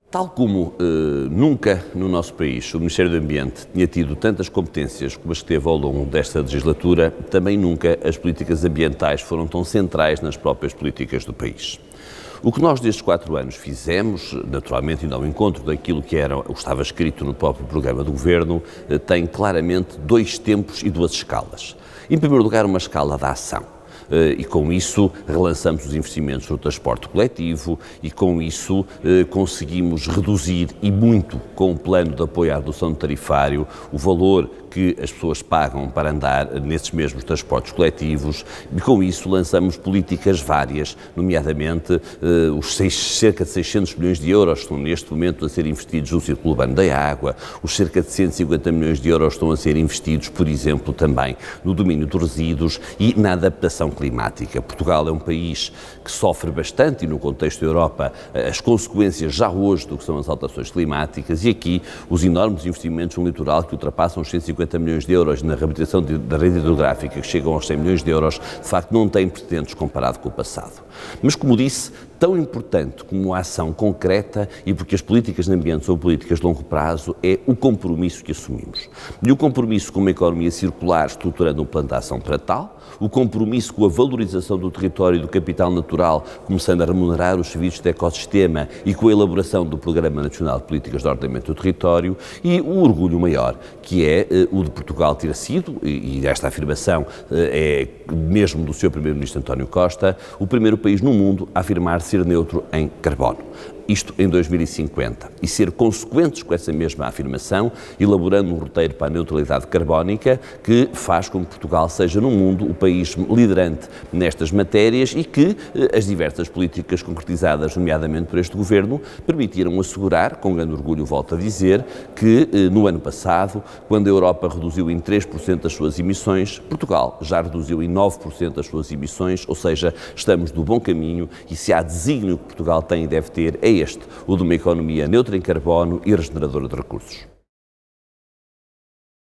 Tal como nunca no nosso país o Ministério do Ambiente tinha tido tantas competências como as que teve ao longo desta legislatura, também nunca as políticas ambientais foram tão centrais nas próprias políticas do país. O que nós destes 4 anos fizemos, naturalmente indo ao encontro daquilo que estava escrito no próprio programa do Governo, tem claramente 2 tempos e 2 escalas. Em primeiro lugar, uma escala da ação. E com isso relançamos os investimentos no transporte coletivo e com isso conseguimos reduzir e muito com o plano de apoio à redução do tarifário o valor que as pessoas pagam para andar nesses mesmos transportes coletivos e com isso lançamos políticas várias, nomeadamente os cerca de 600 milhões de euros estão neste momento a ser investidos no círculo urbano da água, os cerca de 150 milhões de euros estão a ser investidos, por exemplo, também no domínio dos resíduos e na adaptação climática. Portugal é um país que sofre bastante e no contexto da Europa as consequências já hoje do que são as alterações climáticas e aqui os enormes investimentos no litoral que ultrapassam os 150 milhões de euros na reabilitação da rede hidrográfica que chegam aos 100 milhões de euros, de facto não têm precedentes comparado com o passado. Mas como disse, tão importante como a ação concreta e porque as políticas de ambiente são políticas de longo prazo é o compromisso que assumimos. E o compromisso com uma economia circular estruturando um plano de ação para tal, o compromisso com a valorização do território e do capital natural, começando a remunerar os serviços de ecossistema e com a elaboração do Programa Nacional de Políticas de Ordenamento do Território e o orgulho maior, que é o de Portugal ter sido, e esta afirmação é mesmo do seu Primeiro-Ministro António Costa, o primeiro país no mundo a afirmar ser neutro em carbono. Isto em 2050, e ser consequentes com essa mesma afirmação, elaborando um roteiro para a neutralidade carbónica que faz com que Portugal seja no mundo o país liderante nestas matérias e que as diversas políticas concretizadas, nomeadamente por este Governo, permitiram assegurar, com grande orgulho volto a dizer, que no ano passado, quando a Europa reduziu em 3% as suas emissões, Portugal já reduziu em 9% as suas emissões, ou seja, estamos no bom caminho e se há desígnio que Portugal tem e deve ter é este, o de uma economia neutra em carbono e regeneradora de recursos.